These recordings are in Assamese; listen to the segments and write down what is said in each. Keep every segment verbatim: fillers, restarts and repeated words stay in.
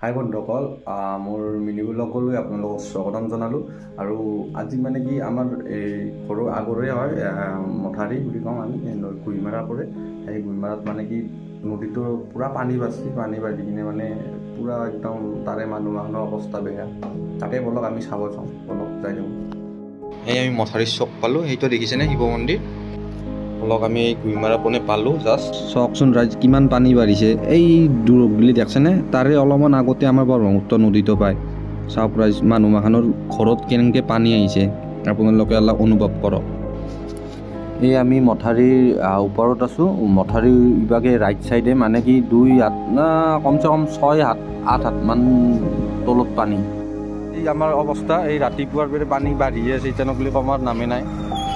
হাই বন্ধুসকল, মোৰ মিনি ব্লগলৈ আপোনালোকক স্বাগতম জনালোঁ। আৰু আজি মানে কি আমাৰ এই ঘৰৰ আগৰে হয় মথাৰি বুলি কওঁ আমি, গুইমাৰা পৰে। সেই গুইমাৰাত মানে কি নদীটোৰ পূৰা পানী বাঢ়িছে, পানী বাঢ়ি কিনে মানে পূৰা একদম তাৰে মানুহ মানুহৰ অৱস্থা বেয়া। তাকে বলক আমি চাব যাওঁ, বলক যাই দিওঁ। এই আমি মথাৰিৰ চক পালোঁ, সেইটো দেখিছেনে শিৱ মন্দিৰ। অলপ আমি এই গুইমাৰা পনে পালোঁ জাষ্ট। চাওকচোন ৰাইজ কিমান পানী বাঢ়িছে। এই দূৰ বুলি দেখছেনে, তাৰে অলপমান আগতে আমাৰ ব্ৰহ্মপুত্ৰ নদীটো পায়। চাওক ৰাইজ মানুহ মাখানৰ ঘৰত কেনেকৈ পানী আহিছে, আপোনালোকে অলপ অনুভৱ কৰক। এই আমি মথাৰিৰ ওপৰত আছোঁ। মথাৰিৰ ইভাগে ৰাইট চাইডে মানে কি দুই হাত না কমচে কম ছয় হাত আঠ হাতমান তলত পানী। এই আমাৰ অৱস্থা, এই ৰাতিপুৱাৰ পৰা পানী বাঢ়ি আছে, ইটানক বুলি কমাৰ নামে নাই।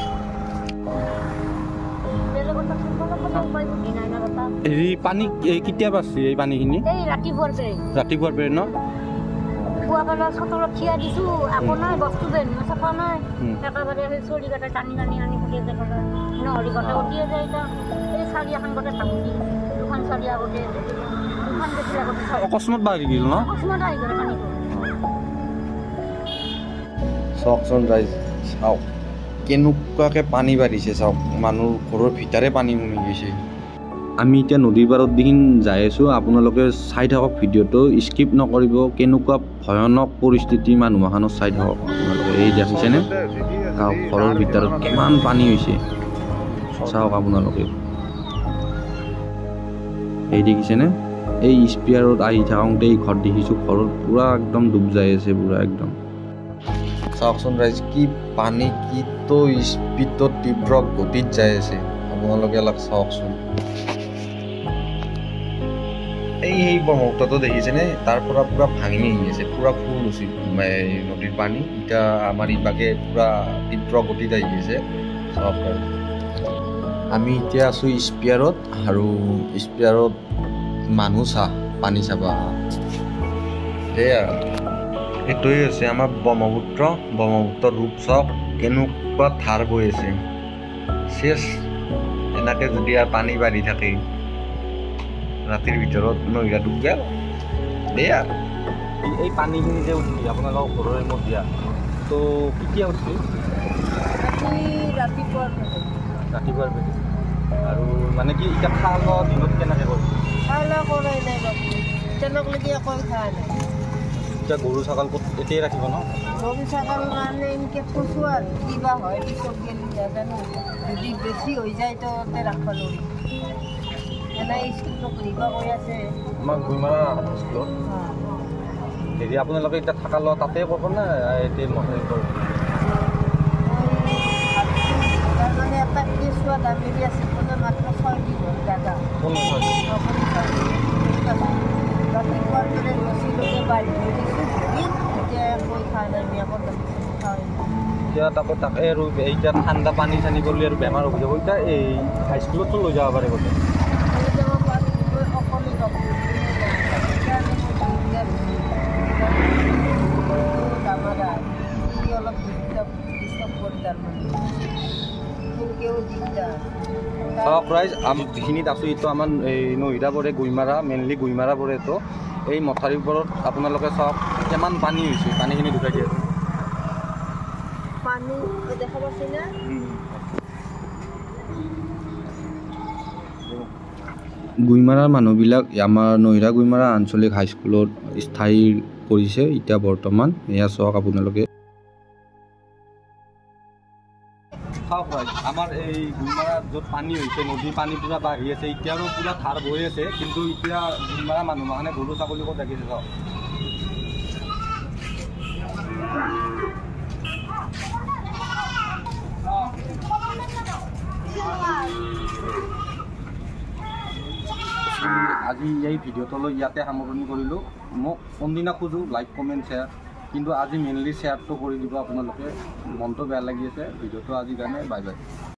এই পানী কেতিয়া বাঢ়ছে? এই পানীখিনি ৰাতিপুৱাৰ ৰাতিপুৱাৰ পৰা ন পুৱাবেলা চতৰত থিয়া দিছোঁ, আকৌ নাই বস্তু বেন চাফা নাই, একেবাৰে চলি কাটা টানি টানি আনি ফুটিয়ে যায় নহৰি গটা উঠিয়ে যায়। এতিয়া এই চাৰি এখন গতে ভাঙি দুখন চাৰি আগতে দুখন বেছি আগতে অকস্মাত বাঢ়ি গ'ল ন, অকস্মাত আহি গ'ল পানীটো। চাওকচোন ৰাইজ, চাওক কেনেকুৱাকৈ পানী বাঢ়িছে, চাওক মানুহৰ ঘৰৰ ভিতৰে পানী সোমাই গৈছে। আমি এতিয়া নদীৰ পাৰত দিন যাই আছোঁ, আপোনালোকে চাই থাকক ভিডিঅ'টো, স্কিপ নকৰিব। কেনেকুৱা ভয়ানক পৰিস্থিতি মানুহ এখনৰ চাই থাকক আপোনালোকে। এই দেখিছেনে চাওক ঘৰৰ ভিতৰত কিমান পানী হৈছে, চাওক আপোনালোকে। এই দেখিছেনে এই স্পিয়াৰত আহি থাকোঁতে এই ঘৰ দেখিছোঁ, ঘৰত পূৰা একদম ডুব যাই আছে পূৰা একদম। চাওকচোন ৰাইজ কি পানী কিটো স্পীডত তীব্ৰ গতিত যাই আছে, আপোনালোকে অলপ চাওকচোন। এই সেই ব্ৰহ্মপুত্ৰটো দেখিছেনে, তাৰ পৰা পূৰা ভাঙি আহি আছে, পূৰা ফুল হৈছে নদীৰ পানী। এতিয়া আমাৰ ইভাগে পূৰা তীব্ৰ গতিত আহি আছে। চাওক আমি এতিয়া আছোঁ স্পিয়াৰত, আৰু স্পিয়াৰত মানুহ চাহ পানী চাবা। সেয়া এইটোৱে হৈছে আমাৰ ব্ৰহ্মপুত্ৰ। ব্ৰহ্মপুত্ৰৰ ৰূপ চাওক কেনেকুৱা ধাৰ বৈ আছে। চেচ এনেকৈ যদি আৰু পানী বাঢ়ি থাকে ৰাতিৰ ভিতৰত নৈৰা ডুব গেল দেয়া। এই পানীখিনি যে উঠি আপোনালোকৰ ঘৰৰে মজিয়া তো কেতিয়া উঠি? ৰাতিপুৱাৰ ৰাতিপুৱাৰ বেলি। আৰু মানে কি এতিয়া খোৱা লোৱা দিনত কেনেকৈ কৰিছে? খোৱা লোৱা কৰাই নাই বাবু, তেনেকলৈকে একো খোৱা নাই। এতিয়া গৰু ছাগল ক'ত এতিয়াই ৰাখিব ন? গৰু ছাগল মানে এনেকৈ কৈছোঁ আৰু কিবা হয় পিছত গেলি নাজানো, যদি বেছি হৈ যায় তো ৰাখিব নোৱাৰিম। এনেই স্কুলত পঢ়িব গৈ আছে আমাৰ গুইমাৰা স্কুলত। হেৰি আপোনালোকে এতিয়া থকা লোৱা তাতে কৰিব নে এতিয়া মথাৰি কৰিব? তাৰমানে এটা কেঁচুৱা দামেৰি আছে, মাত্ৰ ছয় দিন হ'ল দাদা। ৰাতিপুৱাৰ দৰে ৰছীলৈকে বাঢ়ি থৈ দিছোঁ, এতিয়া কৈ খোৱা নাই আমি আকৌ এতিয়া তাকো তাকে আৰু এতিয়া ঠাণ্ডা পানী চানী কৰিলে আৰু বেমাৰ হৈ যাব। এতিয়া এই হাইস্কুলতো লৈ যাব পাৰে গোটেই চাওক ৰাইজ। আমি যিখিনিত আছোঁ এইটো আমাৰ এই নহিদা পৰে, গুইমাৰা মেইনলি গুইমাৰা পৰে। তো এই মথাৰিৰ ওপৰত আপোনালোকে চাওক কিমান পানী হৈছে, পানীখিনি ঢুকাই দিয়ে পানী দেখা পাইছেনে? গুইমাৰাৰ মানুহবিলাক আমাৰ নহিদা গুইমাৰা আঞ্চলিক হাইস্কুলত স্থায়ী কৰিছে এতিয়া বৰ্তমান। এয়া চাওক আপোনালোকে। চাওক আমাৰ এই গুইমাৰাত য'ত পানী হৈছে, নদীৰ পানী পূৰা বাঢ়ি আছে, এতিয়াও পূৰা ধাৰ বৈ আছে, কিন্তু এতিয়া গুইমাৰা মানুহ মানে গৰু ছাগলী ক'ত ৰাখিছে চাওক। আজি এই ভিডিঅ'টোলৈ ইয়াতে সামৰণি কৰিলোঁ। মোক কোনদিনা খোজোঁ লাইক কমেণ্ট শ্বেয়াৰ, কিন্তু আজি মেইনলি শ্বেয়াৰটো কৰি দিব আপোনালোকে। মনটো বেয়া লাগি আছে ভিডিঅ'টো আজিৰ কাৰণে। Bye bye.